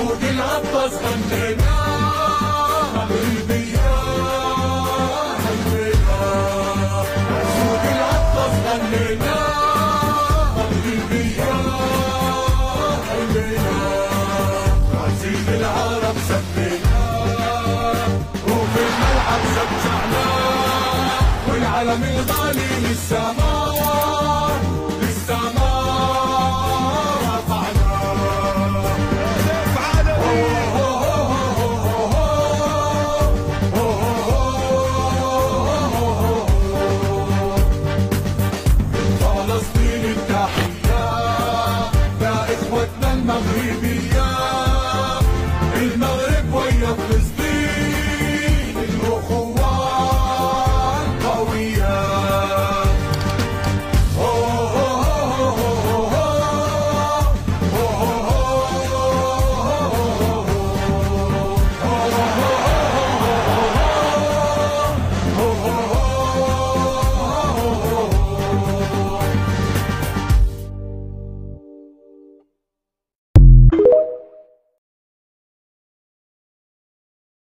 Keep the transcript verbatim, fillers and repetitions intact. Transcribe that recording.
عالسوق العطاس غنينا مغربية حبينا، عالسوق العطاس غنينا مغربية حبينا، عزيز العرب سمينا وفي الملعب شجعنا، والعلم الغالي للسماء للسماء رفعنا. من فلسطين التحية يا إخوتنا المغربية.